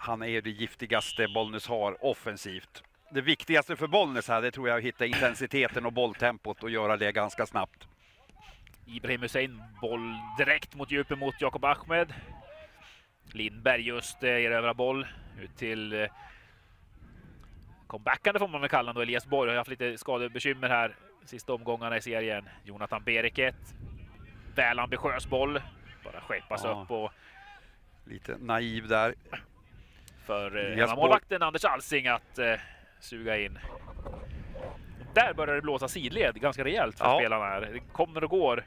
han är det giftigaste Bollnäs har offensivt. Det viktigaste för Bollnäs här, det tror jag, är att hitta intensiteten och bolltempot och göra det ganska snabbt. Ibrahim Hussein, boll direkt mot djupen mot Jakob Ahmed. Lindberg just erövrar boll ut till comebackande får man väl kalla då. Elias Borg har haft lite skadebekymmer här sista omgångarna i serien. Jonathan Bereket, väl ambitiös boll, bara skeppas upp och lite naiv där. För hemmamålvakten Anders Alsing att suga in. Där börjar det blåsa sidled ganska rejält för spelarna här. Det kommer och går.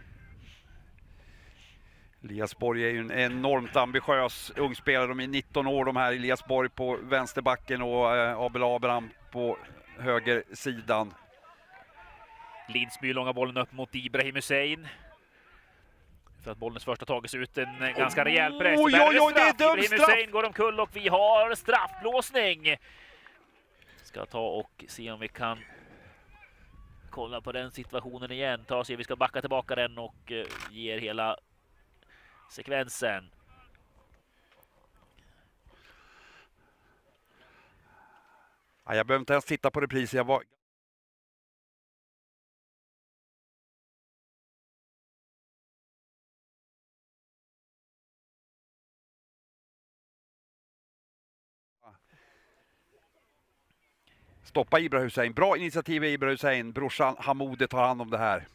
Elias Borg är ju en enormt ambitiös ungspelare. De är 19 år de här. Elias Borg på vänsterbacken och Abel Abraham på högersidan. Lindsby långa bollen upp mot Ibrahim Hussein. För att bollens första tagits ut en ganska rejäl press. Oj, det är Ibrahim Hussein går omkull och vi har straffblåsning. Ska ta och se om vi kan kolla på den situationen igen. Vi ska backa tillbaka den och ge hela sekvensen. Ja, jag behöver inte ens titta på reprisen. Jag var... Stoppa Ibrahim Hussein. Bra initiativ Ibrahim Hussein. Brorsan Hamoudi tar hand om det här.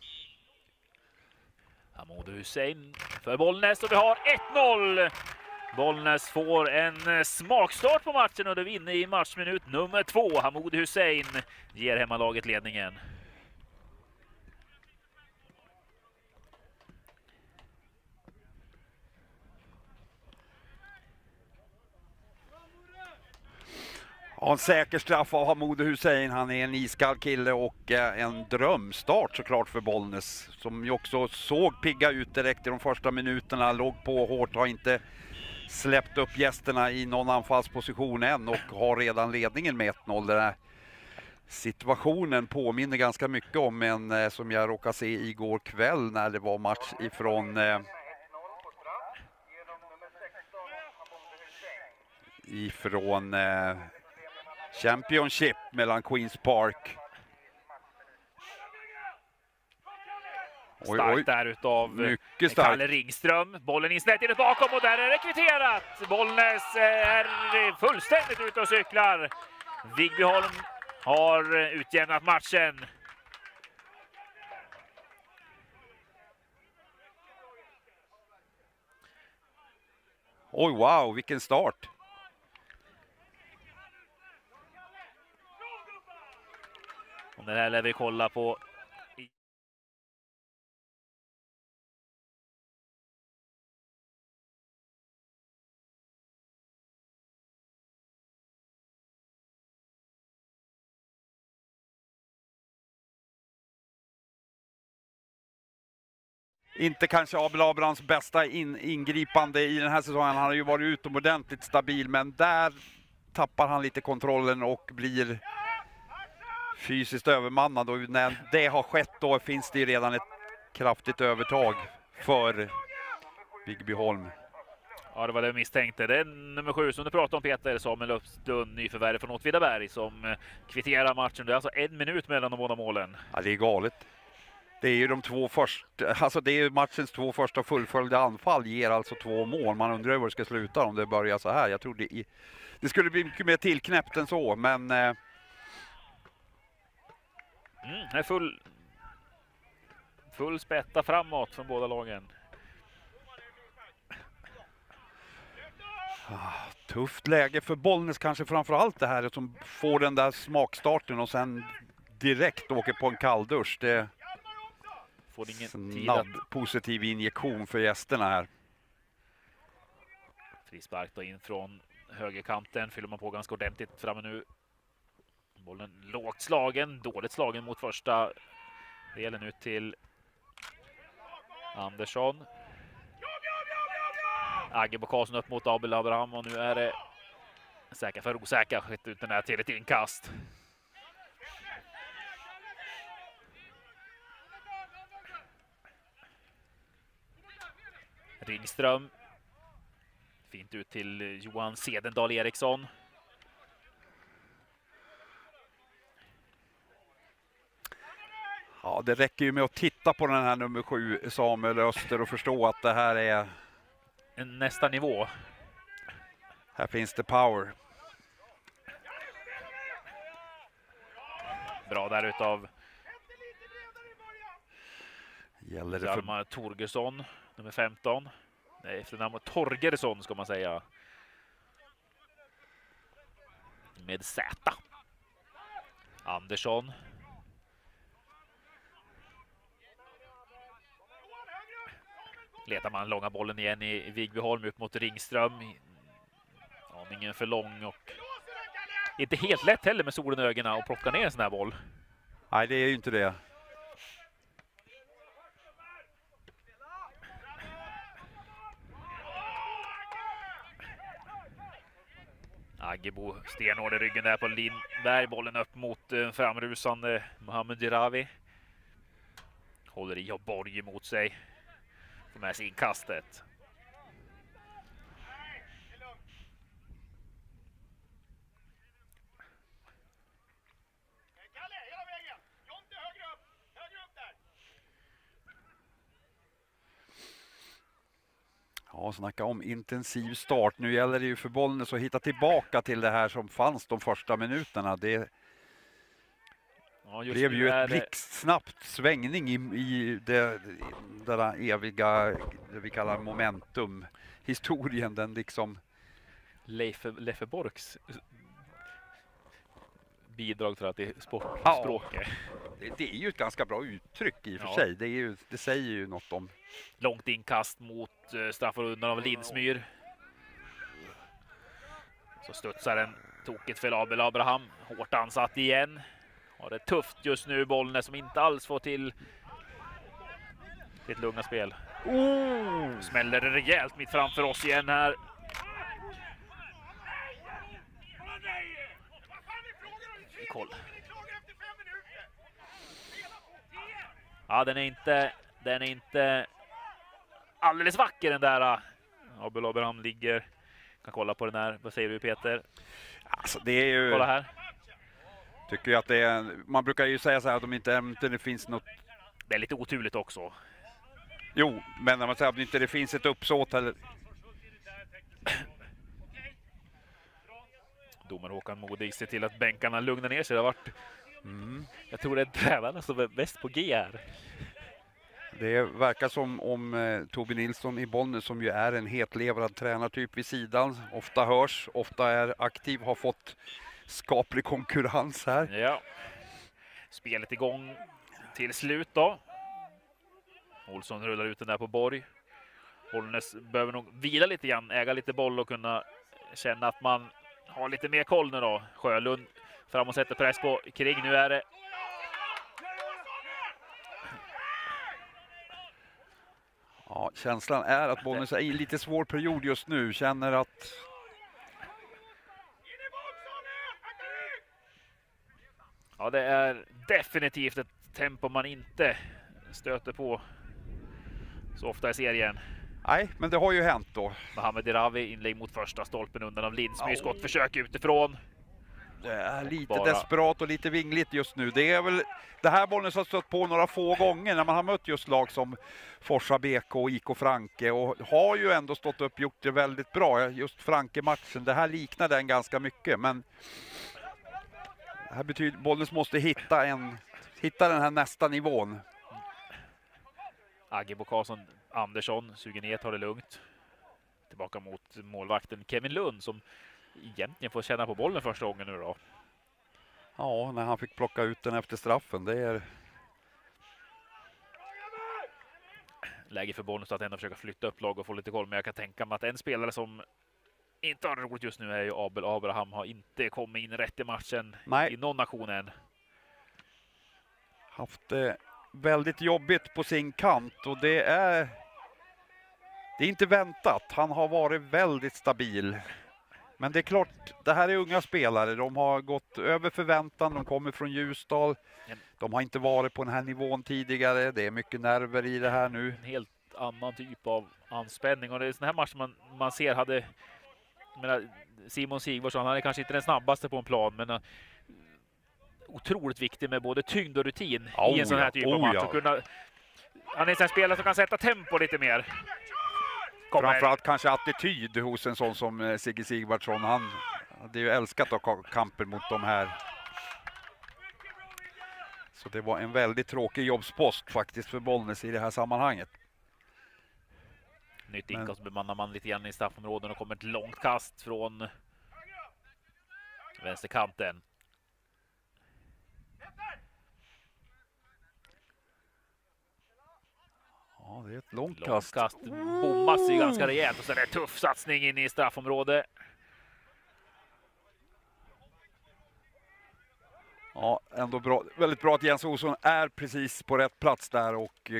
Hamoudi Hussein för Bollnäs och vi har 1-0. Bollnäs får en smakstart på matchen och det vinner i matchminut nummer 2. Hamoudi Hussein ger hemmalaget ledningen. Ja, en säker straff av Hamoudi Hussein. Han är en iskall kille och en drömstart såklart för Bollnäs. Som ju också såg pigga ut direkt i de första minuterna. Låg på hårt, har inte släppt upp gästerna i någon anfallsposition än och har redan ledningen med 1-0. Den här situationen påminner ganska mycket om en som jag råkade se igår kväll när det var match ifrån Championship mellan Queens Park. Starkt där utav Kalle Ringström. Bollen in snett in bakom och där är det kvitterat. Bollnäs är fullständigt ute och cyklar. Vigbyholm har utjämnat matchen. Oj, wow, vilken start. Och det här lär vi kolla på. Inte kanske Abel Abrahams bästa ingripande i den här säsongen. Han har ju varit utomordentligt stabil, men där tappar han lite kontrollen och blir fysiskt övermannad. Och när det har skett då finns det ju redan ett kraftigt övertag för Vigbyholm. Ja, det var det jag misstänkte. Det är nummer 7 som du pratade om, Peter, Samuel Uppstund, nyförvärv från Åtvidaberg, som kvitterar matchen. Det är alltså 1 minut mellan de båda målen. Ja, det är galet. Det är ju de två första, alltså det är matchens 2 första fullföljda anfall ger alltså 2 mål. Man undrar hur det ska sluta om det börjar så här. Jag trodde det skulle bli mycket mer tillknäppt än så, men det är full spätta framåt från båda lagen. Tufft läge för Bollnäs kanske framförallt det här som får den där smakstarten och sen direkt åker på en kalldusch. Det får ingen snabb positiv injektion för gästerna här. Frispark då in från högerkanten, fyller man på ganska ordentligt framme nu. Bollen lågt slagen, dåligt slagen mot första delen ut till Andersson. Agge Karlsson upp mot Abel Abraham och nu är det säkra för osäkra, skett ut den här till ett inkast. Ringström Fint ut till Johan Sedendal Eriksson. Ja, det räcker ju med att titta på den här nummer 7 Samuel Öster och förstå att det här är En nästa nivå. här finns det power. Bra där utav Gäller det Hjalmar Torgersson, nummer 15. Nej, efternamn Torgersson ska man säga. Med Z. Andersson. Letar man långa bollen igen i Vigbyholm upp mot Ringström. Aningen för lång och inte helt lätt heller med solen i ögonen att plocka ner en sån här boll. Nej, det är ju inte det. Aggebo stenhård i ryggen där på Lindberg. Bollen upp mot framrusande Mohamed Dirawi. Håller i och Borg emot sig. Får med sig inkastet. Ja, snacka om intensiv start. Nu gäller det ju för Bollnäs att hitta tillbaka till det här som fanns de första minuterna. Det blev ju ett blixtsnabbt svängning i det där eviga, det vi kallar momentum-historien. Den liksom... Leffe Borks bidrag till att det är sportspråket. Ja, det är ju ett ganska bra uttryck i och för sig. Det säger ju något om... Långt inkast mot straffområdet av Lindsmyr. Så studsar den tokigt för Abel Abraham. Hårt ansatt igen. Har det tufft just nu Bollnäs som inte alls får till ett lugna spel. Smäller det rejält mitt framför oss igen här. Koll. Ja, den är inte alldeles vacker den där. Abel Abraham ligger. Kan kolla på den här. Vad säger du Peter? Alltså det är ju... Kolla här. Tycker ju att det är... Man brukar ju säga så här att om inte det finns något... Det är lite oturligt också. Jo, men när man säger att inte det finns ett uppsåt eller... Domare Håkan Modig ser till att bänkarna lugnar ner sig. Det har varit... Jag tror det är tränarna som är bäst på G här. Det verkar som om Tobi Nilsson i Bollnäs, som ju är en hetlevrad tränartyp vid sidan, ofta hörs, ofta är aktiv, har fått skaplig konkurrens här. Ja. Spelet igång till slut då. Olsson rullar ut den där på Borg. Bollnäs behöver nog vila lite grann, äga lite boll och kunna känna att man har lite mer koll nu då. Sjölund fram och sätter press på Kring. Nu är det... Ja, känslan är att Bollnäs är i lite svår period just nu. Känner att... Ja, det är definitivt ett tempo man inte stöter på så ofta i serien. Nej, men det har ju hänt då. Mohamed Dirawi inlägg mot första stolpen undan av Lindsmy. Skottförsök utifrån. Det är lite desperat och lite vingligt just nu. Det är väl det här Bollnäs har stött på några få gånger när man har mött just lag som Forsa BK och IK Franke, och har ju ändå stått upp och gjort det väldigt bra. Just Franke-matchen, det här liknar den ganska mycket, men det här betyder Bollnäs måste hitta den här nästa nivån. Aggebo Karlsson Andersson suger ner, tar det lugnt. Tillbaka mot målvakten Kevin Lund som egentligen får känna på bollen första gången nu då. Ja, när han fick plocka ut den efter straffen. Det är läge för Bollnäs att ändå försöka flytta upp lag och få lite koll. Men jag kan tänka mig att en spelare som inte har roligt just nu är ju Abel Abraham. Har inte kommit in rätt i matchen. Nej. I någon nation än. Haft det väldigt jobbigt på sin kant, och det är inte väntat. Han har varit väldigt stabil. Men det är klart, det här är unga spelare. De har gått över förväntan. De kommer från Ljusdal. De har inte varit på den här nivån tidigare. Det är mycket nerver i det här nu. En helt annan typ av anspänning. Och det är sån här match man ser hade... Simon Sigvardsson, han är kanske inte den snabbaste på en plan, men otroligt viktig med både tyngd och rutin i en sån här typ av match. Ja. Han är en spelare som kan sätta tempo lite mer. Framförallt kanske attityd hos en sån som Sigge Sigvardsson. Han hade ju älskat att ha kampen mot de här. Så det var en väldigt tråkig jobbspost faktiskt för Bollnäs i det här sammanhanget. Nytt inkast bemannar man lite grann i straffområden och kommer ett långt kast från vänsterkanten. Ja, det är ett långt kast. Bommas ju ganska rejält och sen är det tuff satsning in i straffområdet. Ja, ändå bra. Väldigt bra att Jens Olsson är precis på rätt plats där och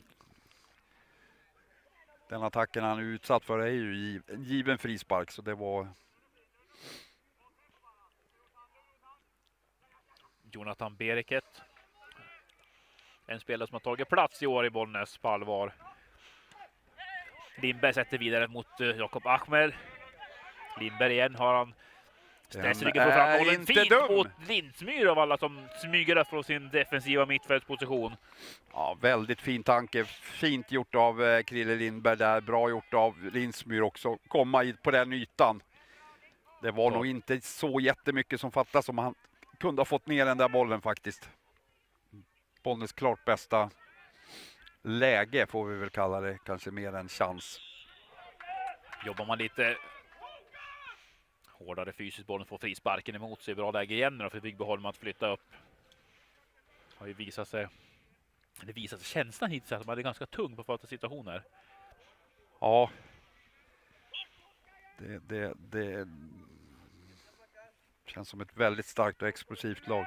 den attacken han är utsatt för är ju en given frispark, så det var... Jonathan Bereket. En spelare som har tagit plats i år i Bollnäs på allvar. Lindberg sätter vidare mot Jakob Ahmed. Lindberg igen har han ställs ryggen för fram bollen fint dum mot Lindsmyr av alla som smyger upp från sin defensiva mittfältsposition. Ja, väldigt fin tanke. Fint gjort av Krille Lindberg där. Bra gjort av Lindsmyr också. Komma på den ytan. Det var nog inte så jättemycket som fattas om han kunde ha fått ner den där bollen faktiskt. Bollnäs klart bästa läge får vi väl kalla det. Kanske mer en chans. Jobbar man lite hårdare fysiskt, bollen får frisparken emot sig. Bra läge igen då för Vigbyholm att flytta upp. Har ju visat sig. Det visar sig känslan hittills att man är ganska tung på fasta situationer. Ja. Det känns som ett väldigt starkt och explosivt lag.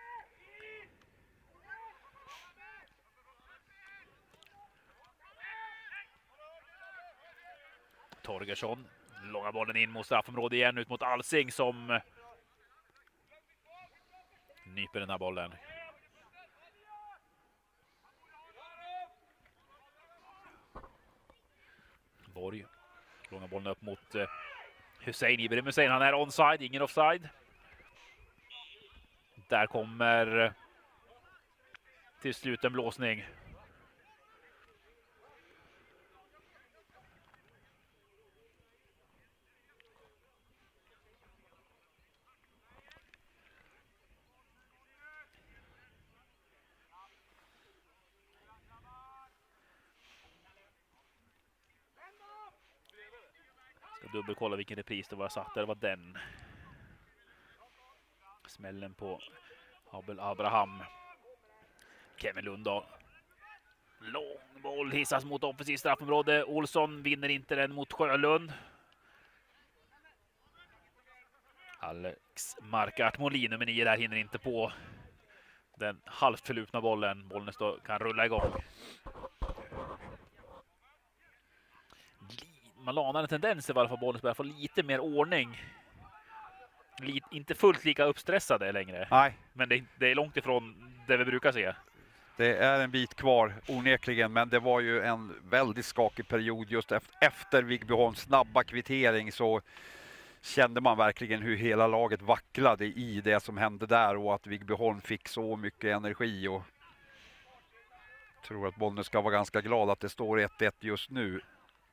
Torgersson, långa bollen in mot straffområdet igen, ut mot Alsing som nyper den här bollen. Borg, långa bollen upp mot Hussein, Ibrahim Hussein, han är onside, ingen offside. Där kommer till slut en blåsning. Dubbelkolla vilken repris det var jag satt där. Det var den. Smällen på Abel Abraham. Kevin Lundahl. Lång boll hissas mot offensiv straffområde. Olsson vinner inte den mot Sjölund. Alex Markart Molin, nummer 9 där, hinner inte på den halvt förlupna bollen. Bollen kan rulla igång. Man lanar en tendens i varje fall bollen börjar få lite mer ordning. Inte fullt lika uppstressade längre. Nej. Men det är långt ifrån det vi brukar se. Det är en bit kvar onekligen, men det var ju en väldigt skakig period just efter Vigbyholms snabba kvittering, så kände man verkligen hur hela laget vacklade i det som hände där och att Vigbyholm fick så mycket energi. Och jag tror att Bollnäs ska vara ganska glad att det står 1-1 just nu.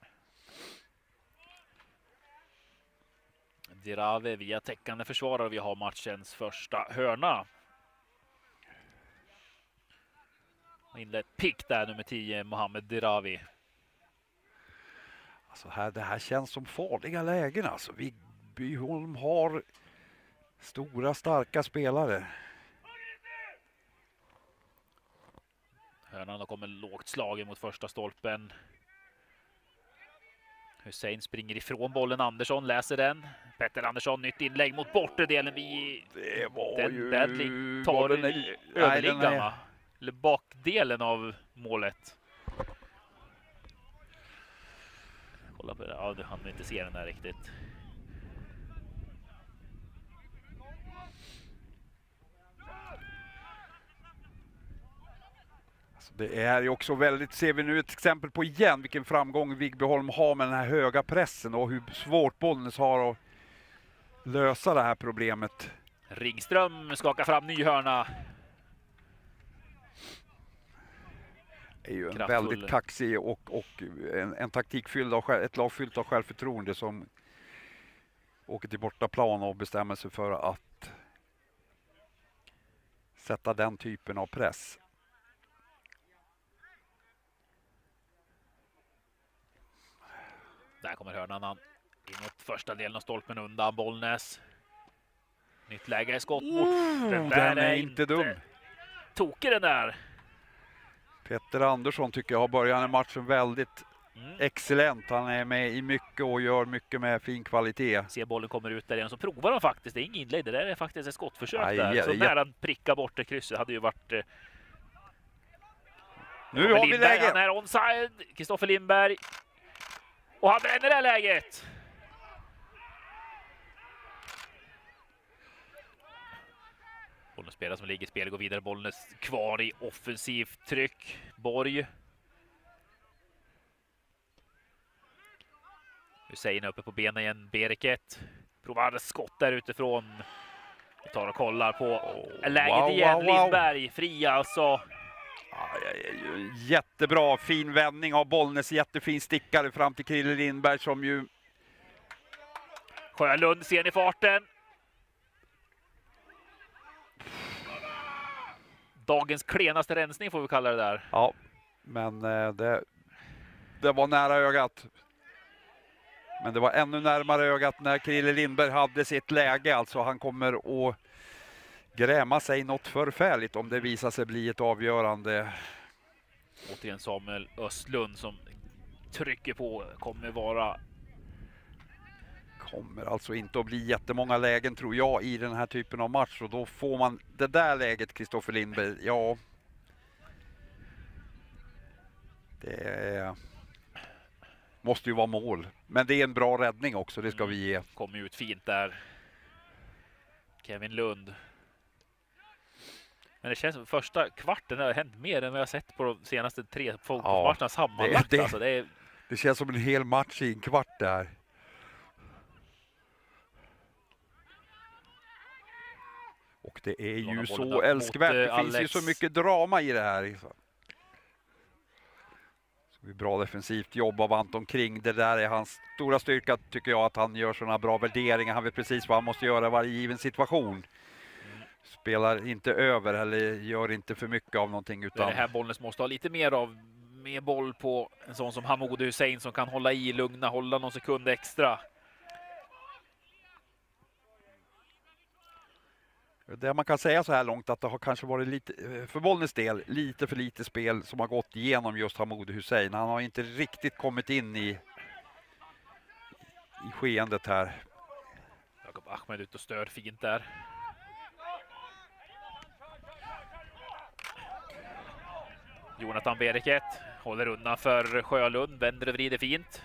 Dirave via täckande försvarare. Vi har matchens första hörna. Inlett pick där, nummer 10, Mohamed Diravi. Alltså det här känns som farliga lägen. Alltså Vigbyholm har stora starka spelare. Hörnan kommer lågt slagen mot första stolpen. Hussein springer ifrån bollen. Andersson läser den. Petter Andersson, nytt inlägg mot bortre delen. Det var den ju... Badling tar överliggarna. Eller bakdelen av målet. Kolla på det. Ja, du hann inte se den där riktigt. Alltså, Det är ju också väldigt, ser vi nu ett exempel på igen, vilken framgång Vigbyholm har med den här höga pressen och hur svårt Bollnäs har att lösa det här problemet. Ringström skakar fram ny hörna. Det är ju en Kraftfull. väldigt kaxig och en taktik fylld av ett lag fyllt av självförtroende som åker till bortaplan och bestämmer sig för att sätta den typen av press. Där kommer hörnan inåt första delen av stolpen undan Bollnäs. Nytt läge i skottmot. Den är inte dum. Tokig den där. Peter Andersson tycker jag har börjat den matchen väldigt excellent. Han är med i mycket och gör mycket med fin kvalitet. Se bollen kommer ut där igen, så provar de faktiskt. Det är ingen inlägg, det där är faktiskt ett skottförsök. Aj, där. Så nära han prickar bort det krysset hade ju varit... Nu har vi läge! Han är onside, Kristoffer Lindberg. Och han bränner det här läget. Bollnäs spelare som ligger i spel går vidare. Bollnäs kvar i offensivt tryck. Borg. Hussein uppe på benen igen. Bereket. Provar skott där utifrån. Vi tar och kollar på läget igen. Lindberg fri alltså. Jättebra, fin vändning av Bollnäs. Jättefin stickare fram till Krille Lindberg som ju... Sjölund ser ni farten. Dagens klenaste rensning får vi kalla det där. Ja, men det var nära ögat. Men det var ännu närmare ögat när Krille Lindberg hade sitt läge. Alltså han kommer att gräma sig något förfärligt om det visar sig bli ett avgörande. Återigen Samuel Östlund som trycker på, kommer alltså inte att bli jättemånga lägen tror jag i den här typen av match, och då får man det där läget, Kristoffer Lindberg. Ja, det måste ju vara mål, men det är en bra räddning också, det ska vi ge. Kommer ut fint där. Kevin Lund. Men det känns som första kvarten har hänt mer än vad jag sett på de senaste 3 fotbollsmatcherna sammanlagt. Det känns som en hel match i en kvart där. Och det är ju så älskvärt. Det finns ju så mycket drama i det här. Så bra defensivt jobb av Anton Kring. Det där är hans stora styrka, tycker jag, att han gör sådana bra värderingar. Han vet precis vad han måste göra i varje given situation. Spelar inte över eller gör inte för mycket av någonting. Utan... Det här Bollnäs måste ha lite mer av. Med boll på en sån som Hamoud Hussein som kan hålla i, lugna, hålla någon sekund extra. Det man kan säga så här långt att det har kanske varit lite, för Bollnäs del, lite för lite spel som har gått igenom just Hamoud Hussein. Han har inte riktigt kommit in i skeendet här. Jakob Ahmed ut och stör fint där. Jonathan Bereket håller undan för Sjölund, vänder och vrider fint.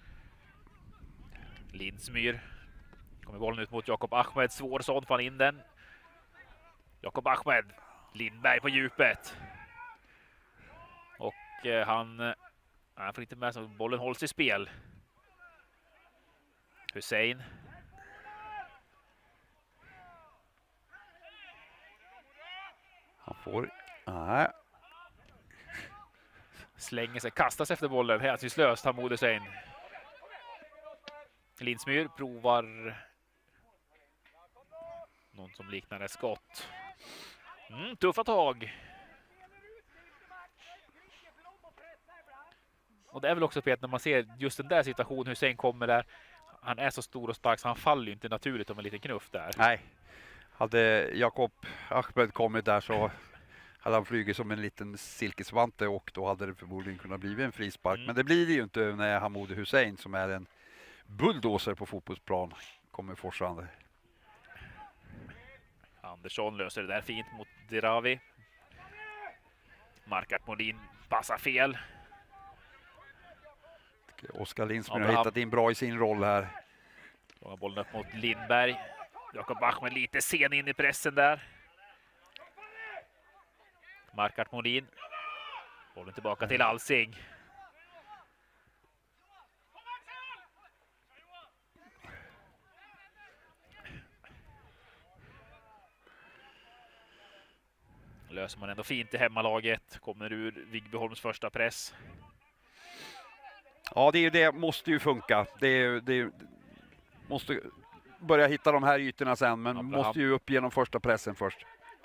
Lindsmyr kommer bollen ut mot Jakob Ahmed, svår sån, får han in den. Jakob Ahmed, Lindberg på djupet. Och han får inte med så bollen hålls i spel. Hussein. Han får... Nej. Slänger sig, kastas efter bollen, hänsynslöst Hamoud Hussein. Lindsmyr provar någon som liknar ett skott. Tuffa tag. Och det är väl också Peter, när man ser just den där situationen, Hussein kommer där. Han är så stor och stark så han faller ju inte naturligt om en liten knuff där. Nej, hade Jakob Ahmed kommit där så hade han flugit som en liten silkesvante och då hade det förmodligen kunnat bli en frispark. Men det blir det ju inte när Hamoud Hussein, som är en bulldozer på fotbollsplan, kommer forsande. Andersson löser det där fint mot Dirawi. Markart Molin passar fel. Oskar Lindsmyr har hittat in bra i sin roll här. Då har bollen upp mot Lindberg. Jakob Ahmed lite sen in i pressen där. Markart Molin. Bollen tillbaka till Alsing. Löser man ändå fint i hemmalaget. Kommer ur Vigbyholms första press. Ja, det måste ju funka. Det måste börja hitta de här ytorna sen, men måste ju upp genom första pressen först.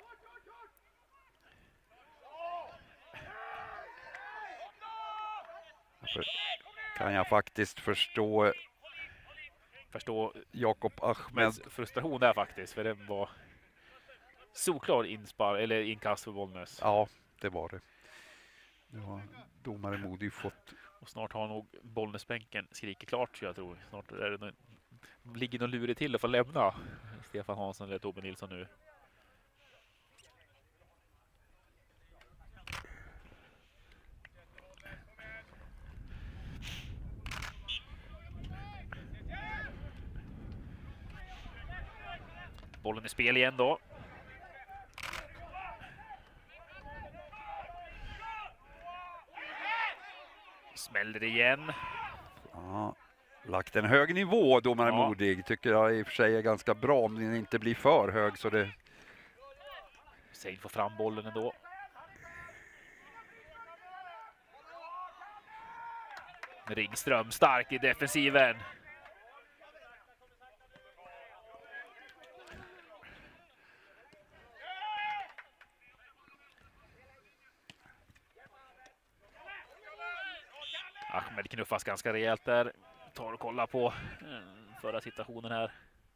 Kan jag faktiskt förstå Jakob Ahmeds frustration där faktiskt, för det var solklar inkast för Bollnäs. Ja, det var det. Nu har domare Modig fått. Och snart har nog Bollnäsbänken skriker klart, så jag tror. Snart är det ligger någon lurig till att få lämna Stefan Hansson eller Tobbe Nilsson nu. Bollen i spel igen då. Smäller det igen. Ja, lagt en hög nivå, domare Modig. Tycker jag i och för sig är ganska bra om den inte blir för hög. Så det... Seid får fram bollen ändå. Ringström stark i defensiven. Ahmed knuffas ganska rejält där. Tar och kollar på förra situationen här.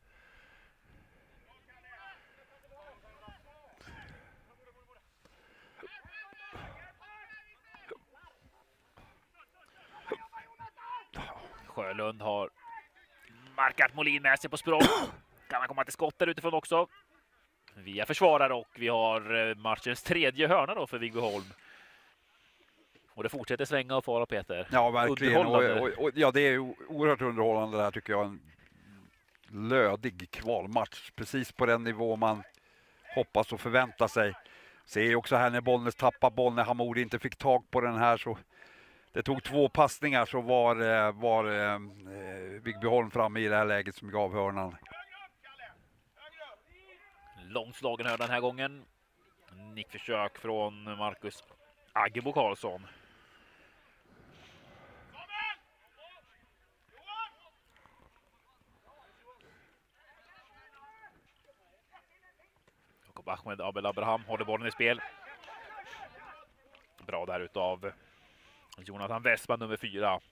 Sjölund har markat Molin med sig på språng. Kan han komma till skott där utifrån också. Via försvarare, och vi har matchens tredje hörna då för Vigbyholm. Och det fortsätter svänga och fara, Peter. Ja, verkligen. Och ja, det är oerhört underhållande där, tycker jag. En lödig kvalmatch. Precis på den nivå man hoppas och förväntar sig. Ser också här när Bollnäs tappar boll, när Hamoudi inte fick tag på den här, så det tog 2 passningar, så var Vigbyholm framme i det här läget som gav hörnan. Långt slagen hörna den här gången. Nickförsök från Marcus Aggebo Karlsson. Jakob Ahmed Abel Abraham håller bollen i spel. Bra där utav Jonathan Westman, nummer 4.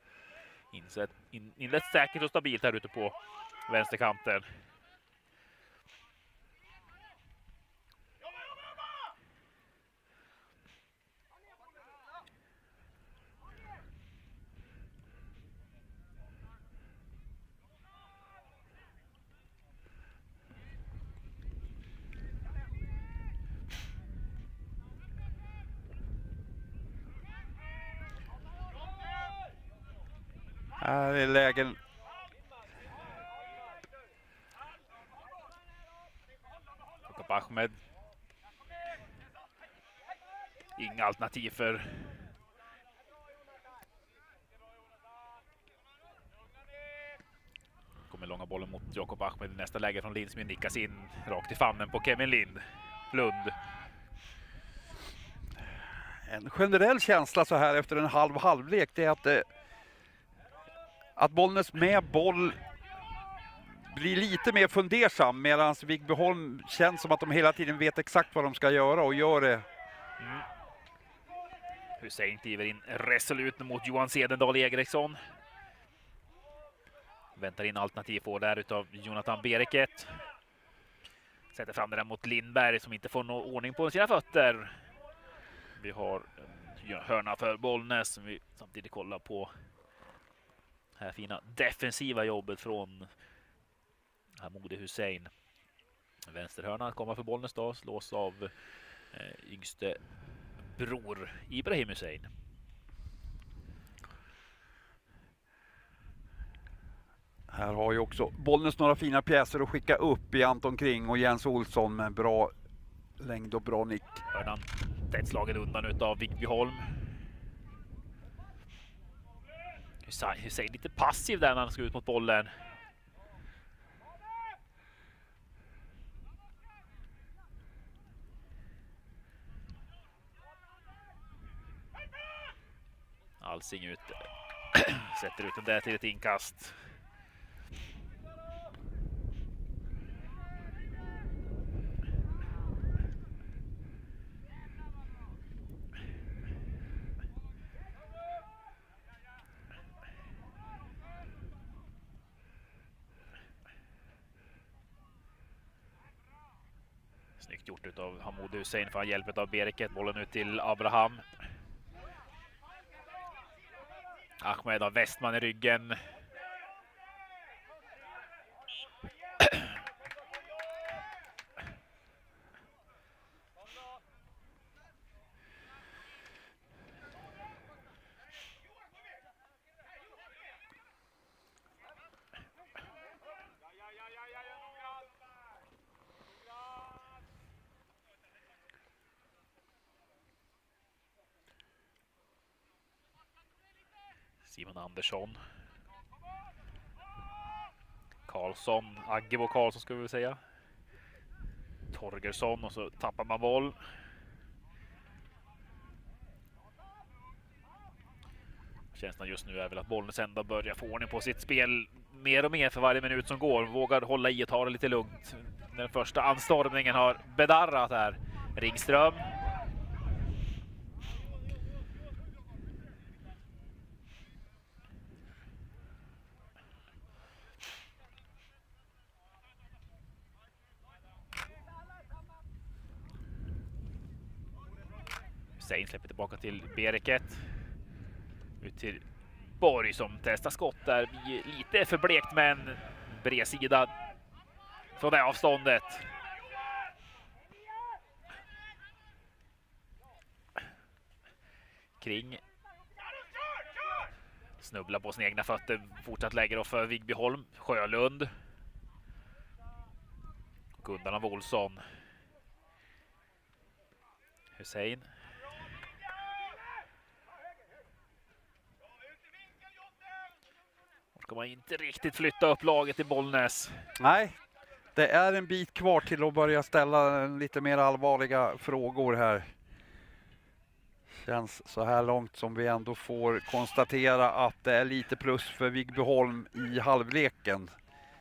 Inlett säkert och stabilt här ute på vänsterkanten. Här är lägen. Jakob Ahmed. Inga alternativ för kommer långa bollen mot Jakob Ahmed i nästa läge från Lindsmith, nickas in rakt i famnen på Kevin Lund. En generell känsla så här efter en halvlek, det är att Bollnäs med boll blir lite mer fundersam, medan Vigbyholm känns som att de hela tiden vet exakt vad de ska göra och gör det. Hussein kliver in resolut mot Johan Sedendal Egriksson. Väntar in alternativ på där utav Jonathan Bereket. Sätter fram den där mot Lindberg som inte får någon ordning på sina fötter. Vi har en hörna för Bollnäs som vi samtidigt kollar på. Här fina defensiva jobbet från Hamoudi Hussein. Vänsterhörna kommer för Bollnäs då, slås av yngste bror Ibrahim Hussein. Här har ju också Bollnäs några fina pjäser att skicka upp i Anton Kring och Jens Olsson med bra längd och bra nick. Hörnan tätt slagen undan utav Vigbyholm. Hussein lite passiv där när han ska ut mot bollen. Alsing ut. Sätter ut den där till ett inkast. Snyggt gjort utav Hamoud Hussein för han hjälper av Bereket. Bollen ut till Abraham. Ahmed har Westman i ryggen. Simon Andersson. Karlsson, Aggebo Karlsson ska vi väl säga. Torgersson och så tappar man boll. Känslan just nu är väl att Bollnäs ändå börjar få ordning på sitt spel mer och mer för varje minut som går. Vågar hålla i och ta det lite lugnt. Den första anstormningen har bedarrat här. Ringström. Hussein släpper tillbaka till Bereket. Ut till Borg som testar skott där. Lite för blekt men bredsida från det avståndet. Kring. Snubblar på sina egna fötter. Fortsatt lägger då för Vigbyholm. Sjölund. Gundan av Olsson. Hussein. Ska man inte riktigt flytta upp laget i Bollnäs. Nej, det är en bit kvar till att börja ställa lite mer allvarliga frågor här. Känns så här långt som vi ändå får konstatera att det är lite plus för Vigbyholm i halvleken.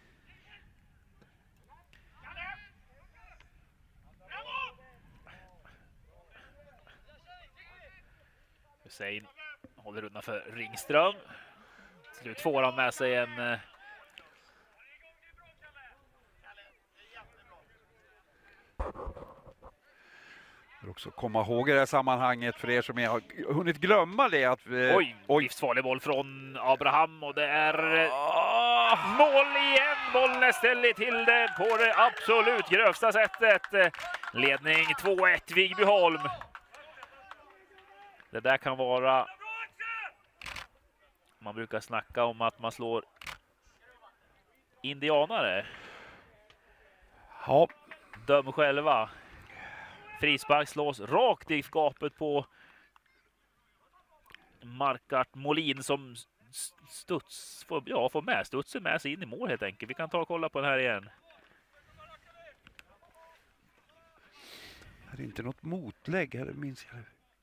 Hussein håller undan för Ringström. Slut får han med sig en... Jag vill också komma ihåg i det här sammanhanget för er som har hunnit glömma det att... Oj, livsfarlig boll från Abraham och det är mål igen. Bollnäs ställer till det på det absolut grövsta sättet. Ledning 2-1 Vigbyholm. Det där kan vara... Man brukar snacka om att man slår indianare. Ja. Döm själva. Frispark slås rakt i gapet på Markart Molin som får med studsen med sig in i mål helt enkelt. Vi kan ta och kolla på den här igen. Är det inte något motlägg här, minns jag.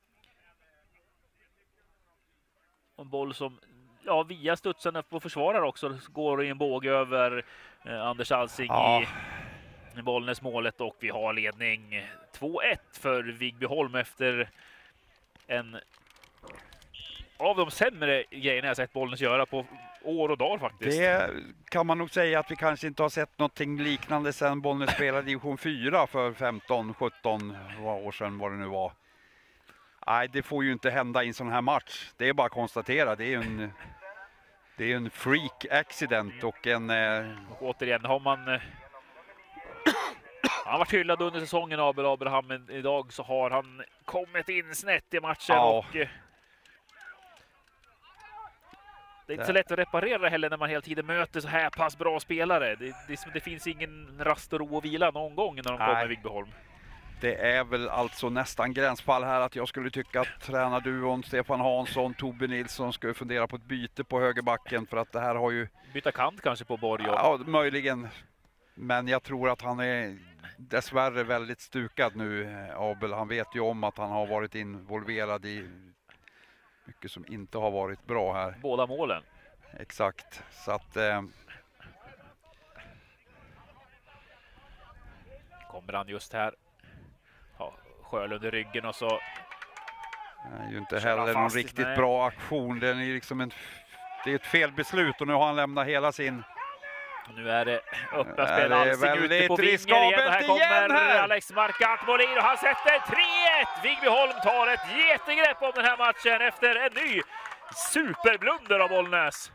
En boll som via studsen upp och försvarar också går i en båge över Anders Alsing i Bollnäs målet och vi har ledning 2-1 för Vigbyholm efter en av de sämre grejerna jag sett Bollnäs göra på år och dagar faktiskt. Det kan man nog säga att vi kanske inte har sett någonting liknande sedan Bollnäs spelade division 4 för 15-17 år sedan vad det nu var. Nej, det får ju inte hända i en sån här match. Det är bara att konstatera. Det är en freak accident och en... Och återigen har man... Han har varit hyllad under säsongen av Abraham, men idag så har han kommit in snett i matchen och det är inte så lätt att reparera heller när man hela tiden möter så här pass bra spelare. Det finns ingen rast och ro och vila någon gång när de kommer Vigbyholm. Det är väl alltså nästan gränsfall här att jag skulle tycka att tränarduon Stefan Hansson, Tobbe Nilsson skulle fundera på ett byte på högerbacken, för att det här har ju... Byta kant kanske på Borg. Ja, möjligen. Men jag tror att han är dessvärre väldigt stukad nu, Abel. Han vet ju om att han har varit involverad i mycket som inte har varit bra här. Båda målen. Exakt. Så att... Kommer han just här. Ja, Sjölund i ryggen och så... Det är ju inte heller någon riktigt bra aktion. Det är liksom det är ett felbeslut och nu har han lämnat hela sin... Nu är det öppna spel, Alsing ute på vingen igen. Och här kommer Alex Marquardt Molin och han sätter 3-1! Vigbyholm tar ett jättegrepp om den här matchen efter en ny superblunder av Bollnäs.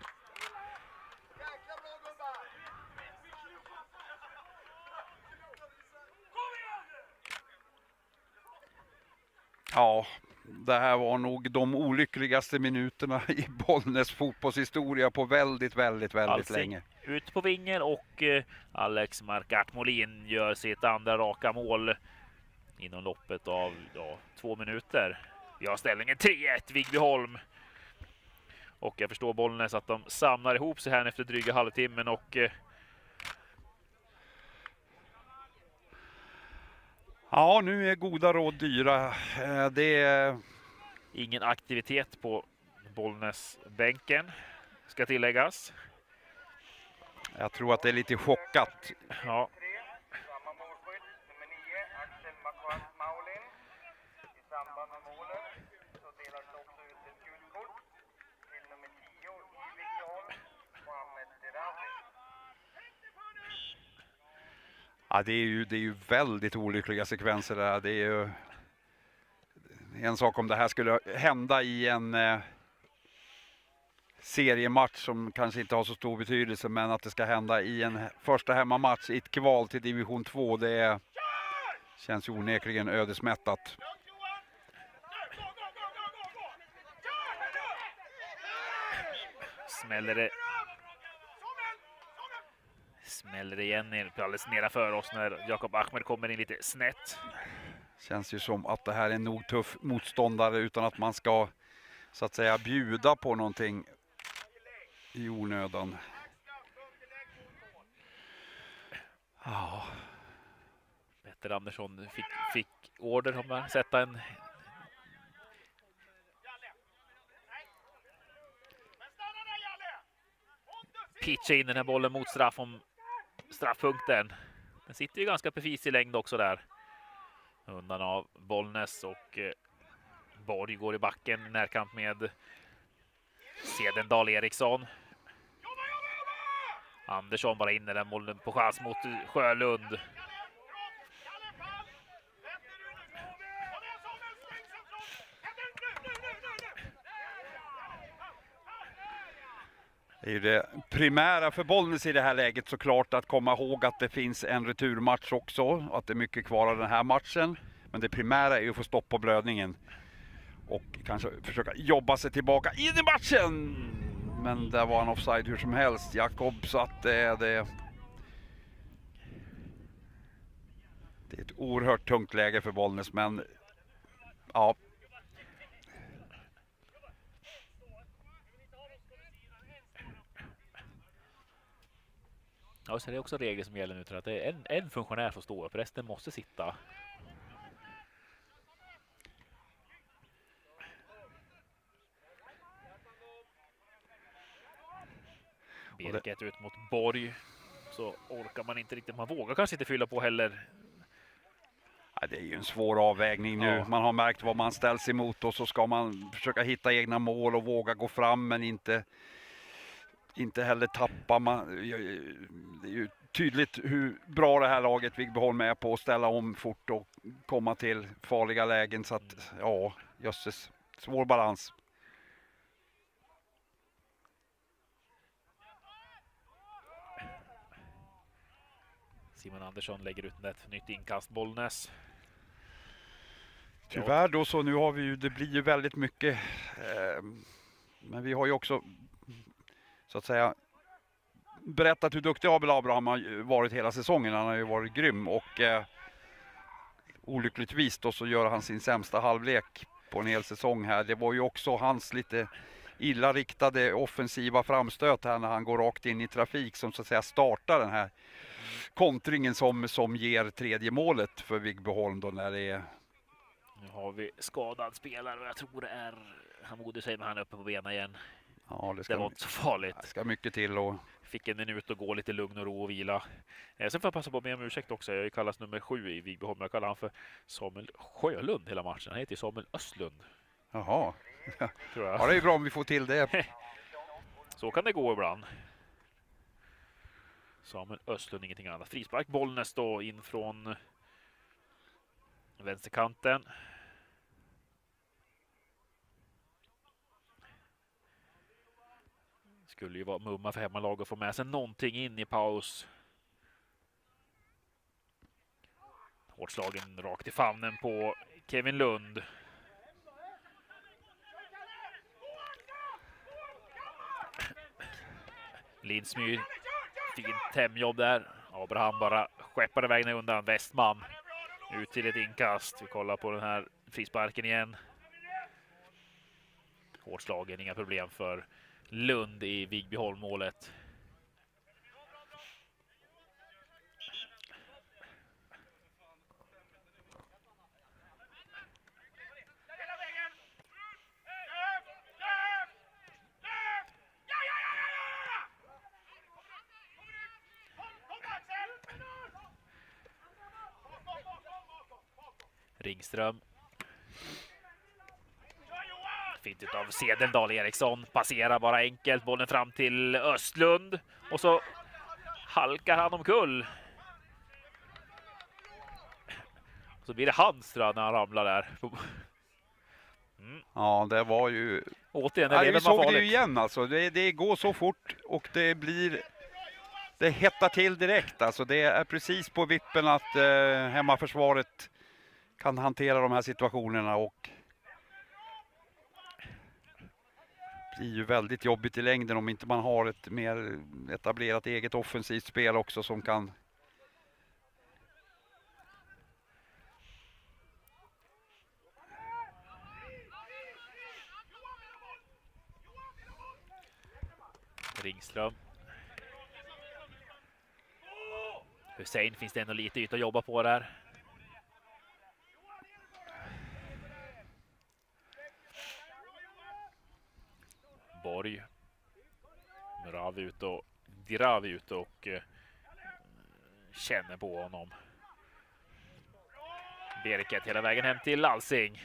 Ja, det här var nog de olyckligaste minuterna i Bollnäs fotbollshistoria på väldigt Alsing länge. Ut på vingen och Alex Marquardt Molin gör sitt andra raka mål inom loppet av 2 minuter. Vi har ställningen 3-1 Vigbyholm. Och jag förstår Bollnäs att de samlar ihop sig här efter dryga halvtimmen och ja, nu är goda råd dyra. Det är... Ingen aktivitet på Bollnäs-bänken, ska tilläggas. Jag tror att det är lite chockat. Ja. Ja, det är ju väldigt olyckliga sekvenser där. Det är ju en sak om det här skulle hända i en seriematch som kanske inte har så stor betydelse, men att det ska hända i en första hemmamatch i ett kval till division 2, det känns ju onekligen ödesmättat. Smäller det igen alldeles nedanför oss när Jakob Ahmed kommer in lite snett. Känns ju som att det här är en nog tuff motståndare utan att man ska så att säga bjuda på någonting i onödan. Ja. Petter Andersson fick order om att sätta en pitcha in den här bollen mot straffpunkten. Den sitter ju ganska precis i längd också där. Undan av Bollnäs och Borg går i backen, närkamp med Sedendal Eriksson. Andersson bara in i den bollen på chans mot Sjölund. Det är ju det primära för Bollnäs i det här läget såklart, att komma ihåg att det finns en returmatch också, att det är mycket kvar av den här matchen. Men det primära är ju att få stopp på blödningen och kanske försöka jobba sig tillbaka in i matchen. Men där var han offside hur som helst, Jakob, så att det är ett oerhört tungt läge för Bollnäs, men ja. Ja, så det är också regler som gäller nu, tror jag, att det är en funktionär får stå upp, resten måste sitta. Birket ut mot Borg, så orkar man inte riktigt, man vågar kanske inte fylla på heller. Ja, det är ju en svår avvägning nu. Ja. Man har märkt vad man ställs emot och så ska man försöka hitta egna mål och våga gå fram, men inte heller tappa. Det är ju tydligt hur bra det här laget Vigbyholm är på att ställa om fort och komma till farliga lägen, så att ja, jösses, svår balans. Simon Andersson lägger ut ett nytt inkast, Bollnäs. Tyvärr då, så nu har vi ju, det blir ju väldigt mycket, men vi har ju också så att säga berättat hur duktig Abel Abraham har varit hela säsongen. Han har ju varit grym och olyckligtvis då så gör han sin sämsta halvlek på en hel säsong här. Det var ju också hans lite illa riktade offensiva framstöt här när han går rakt in i trafik som så att säga startar den här kontringen som ger tredje målet för Vigbyholm då när det är... Nu har vi skadad spelare och jag tror det är Hamoudi säger, men han är uppe på benen igen. Ja, Det var inte så farligt. Det ska mycket till och... Fick en minut att gå lite lugn och ro och vila. Sen får jag passa på att be om ursäkt också. Jag kallas nummer 7 i Vigbyholm. Jag kallar han för Samuel Sjölund hela matchen. Han heter Samuel Östlund. Jaha. Tror jag. Ja, det är bra om vi får till det. Så kan det gå ibland. Samuel Östlund, ingenting annat. Frispark. Bollnäs då in från vänsterkanten. Skulle ju vara mumma för hemmalag att få med sig någonting in i paus. Hårt slagen rakt i famnen på Kevin Lund. Lindsmyr, fint hemjobb där. Abraham bara skeppade vägen undan. Westman ut till ett inkast. Vi kollar på den här frisparken igen. Hårt slagen, inga problem för Lund i Vigbyholm-målet. Ringström. Fint utav Sedendal Eriksson. Passerar bara enkelt. Bollen fram till Östlund. Och så halkar han omkull. Så blir det Handström när han ramlar där. Ja, det var ju... Återigen, vi såg det ju igen alltså. Det går så fort och det blir... Det hettar till direkt alltså. Det är precis på vippen att hemmaförsvaret kan hantera de här situationerna och det blir ju väldigt jobbigt i längden om inte man har ett mer etablerat eget offensivt spel också som kan... Ringström. Hussein finns det ändå lite yta att jobba på där. Borg. Muravi ut och Diravi ut och känner på honom. Berket hela vägen hem till Alsing.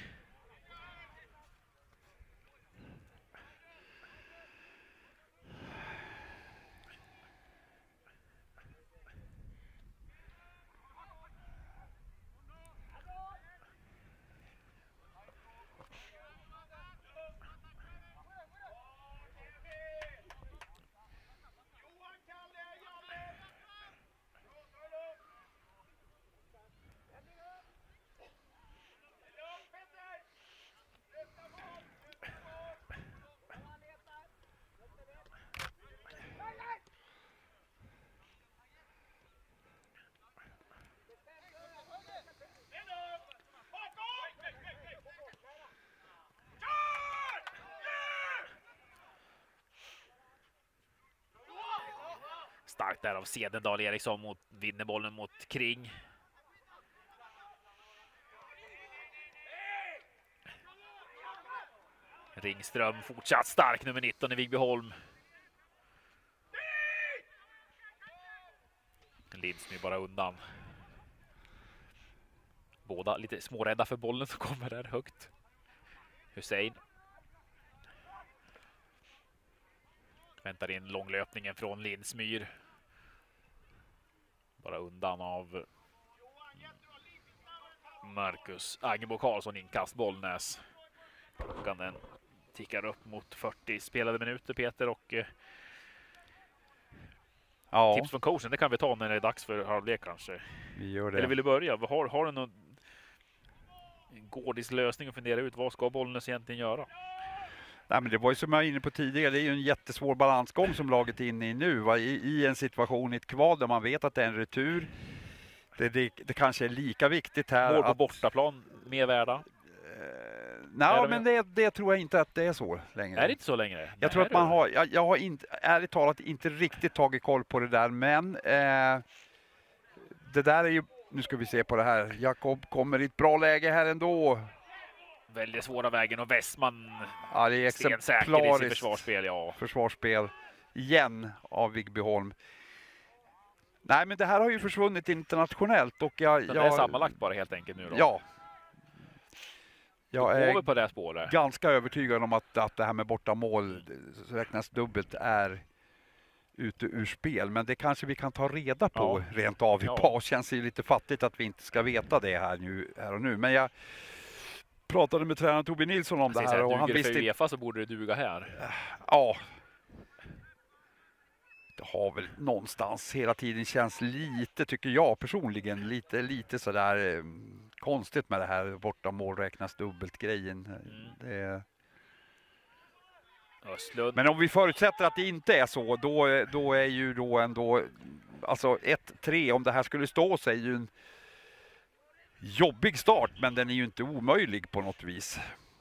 Starkt där av Sedendal Eriksson vinner bollen mot Kring. Ringström fortsatt stark, nummer 19 i Vigbyholm. Lindsmy bara undan. Båda lite smårädda för bollen som kommer där högt. Hussein. Väntar in långlöpningen från Lindsmyr. Bara undan av Marcus Agebo Karlsson, inkast Bollnäs. Klockan den tickar upp mot 40 spelade minuter, Peter, och tips från coachen, det kan vi ta när det är dags för halvlek kanske. Vi gör det. Eller vill du börja? Har du någon gårdisk lösning att fundera ut? Vad ska Bollnäs egentligen göra? Nej, men det var ju som jag var inne på tidigare, det är ju en jättesvår balansgång som laget är inne i nu. I en situation i ett kval där man vet att det är en retur. Det kanske är lika viktigt här. Mål på bortaplan, mer värda. Nej, men det tror jag inte att det är så längre. Är det inte så längre? Jag tror att man har, jag har inte, ärligt talat inte riktigt tagit koll på det där, men det där är ju, nu ska vi se på det här. Jakob kommer i ett bra läge här ändå. Väldigt svåra vägen och Westman Det är stensäker i sitt försvarsspel. Ja. Försvarsspel igen av Vigbyholm. Nej, men det här har ju försvunnit internationellt och det är sammanlagt bara helt enkelt nu då. Ja. Jag är på det spåret. Ganska övertygad om att det här med bortamål räknas dubbelt är ute ur spel. Men det kanske vi kan ta reda på rent av i paus. Känns ju lite fattigt att vi inte ska veta det här och nu. Men jag pratade med tränaren Tobi Nilsson om det här. Och han visste för UEFA så borde det duga här. Ja. Det har väl någonstans hela tiden känns lite, tycker jag personligen, lite sådär konstigt med det här bortamål räknas dubbelt grejen. Men om vi förutsätter att det inte är så, då är ju då ändå, alltså 1-3, om det här skulle stå sig, är ju en jobbig start, men den är ju inte omöjlig på något vis.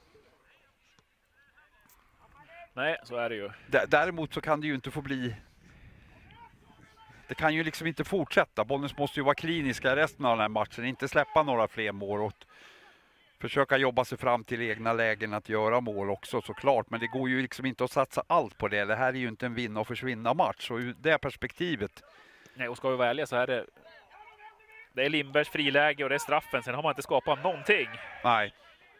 Nej, så är det ju. Däremot så kan det ju inte få bli. Det kan ju liksom inte fortsätta. Bollnäs måste ju vara kliniska i resten av den här matchen. Inte släppa några fler mål och försöka jobba sig fram till egna lägen att göra mål också såklart. Men det går ju liksom inte att satsa allt på det. Det här är ju inte en vinna och försvinna match. Och ur det perspektivet. Nej, och ska vi välja så är det är Lindbergs friläge och det är straffen. Sen har man inte skapat någonting. Nej.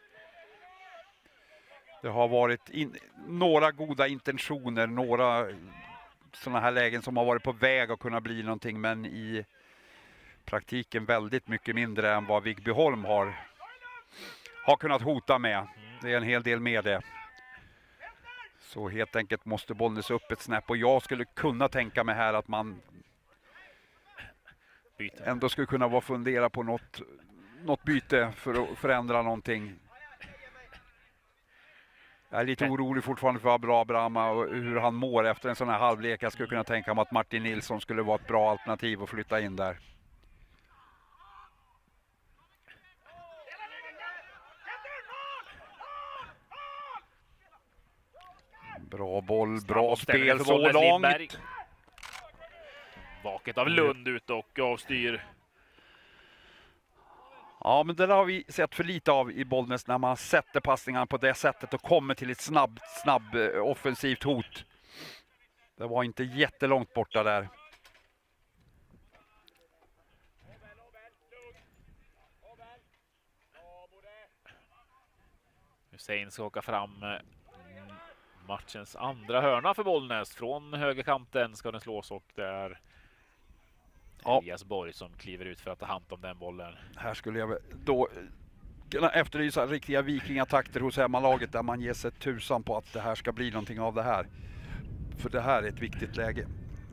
Det har varit några goda intentioner, några sådana här lägen som har varit på väg att kunna bli någonting, men i praktiken väldigt mycket mindre än vad Vigbyholm har kunnat hota med. Det är en hel del med det. Så helt enkelt måste Bollnäs upp ett snäpp, och jag skulle kunna tänka mig här att man ändå skulle kunna fundera på något byte för att förändra någonting. Jag är lite orolig fortfarande för Abraham och hur han mår efter en sån här halvlek. Jag skulle kunna tänka mig att Martin Nilsson skulle vara ett bra alternativ att flytta in där. Bra boll, bra spel så långt. Vaket av Lund ut och avstyr. Ja, men det där har vi sett för lite av i Bollnäs, när man sätter passningarna på det sättet och kommer till ett snabb offensivt hot. Det var inte jättelångt borta där. Hussein ska åka fram matchens andra hörna för Bollnäs. Från högerkanten ska den slås och det är Elias Borg som kliver ut för att ta hand om den bollen. Här skulle jag då kunna efterlysa riktiga vikingatakter hos hemmalaget, där man ger sig tusan på att det här ska bli någonting av det här. För det här är ett viktigt läge.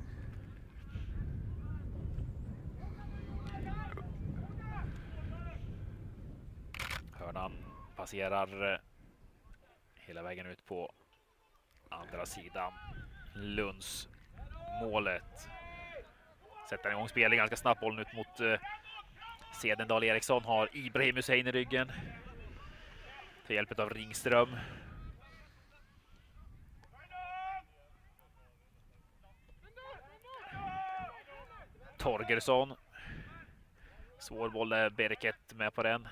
Hörnan passerar hela vägen ut på andra sidan. Lunds målet. Sätter igång spelet ganska snabbt, bollen ut mot Sedendal Eriksson, har Ibrahim Hussein i ryggen. Till hjälp av Ringström. Torgersson. Svår boll är Bereket med på den.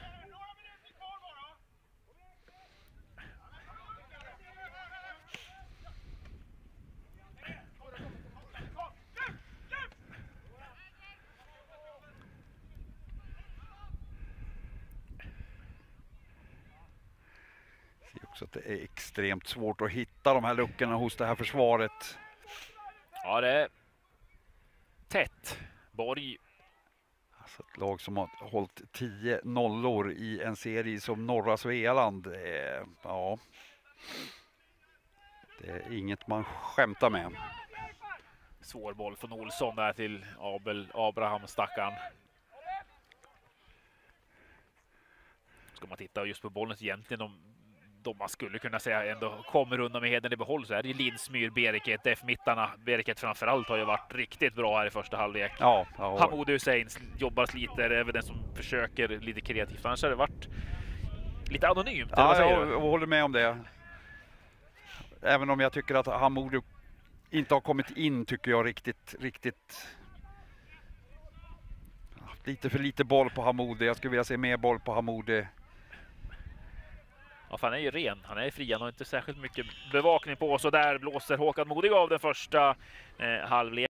Så att det är extremt svårt att hitta de här luckorna hos det här försvaret. Ja, det är tätt. Borg. Alltså ett lag som har hållit 10 nollor i en serie som norra Svealand. Ja. Det är inget man skämtar med. Svår boll från Olsson där till Abraham stackarn. Ska man titta just på bollen så egentligen de man skulle kunna säga ändå kommer undan med heden i behåll, så är det ju Lindsmyr, Bereket, F-mittarna. Bereket framförallt har ju varit riktigt bra här i första halvlek. Ja, Hamoudi Hussein jobbar, sliter, även den som försöker lite kreativt. Annars har det varit lite anonymt. Ja, jag håller med om det. Även om jag tycker att Hamoudi inte har kommit in, tycker jag riktigt lite för lite boll på Hamoudi. Jag skulle vilja se mer boll på Hamoudi. Ja, för han är ju ren. Han är fri. Han har inte särskilt mycket bevakning på. Så där blåser Håkan Modig av den första halvlek.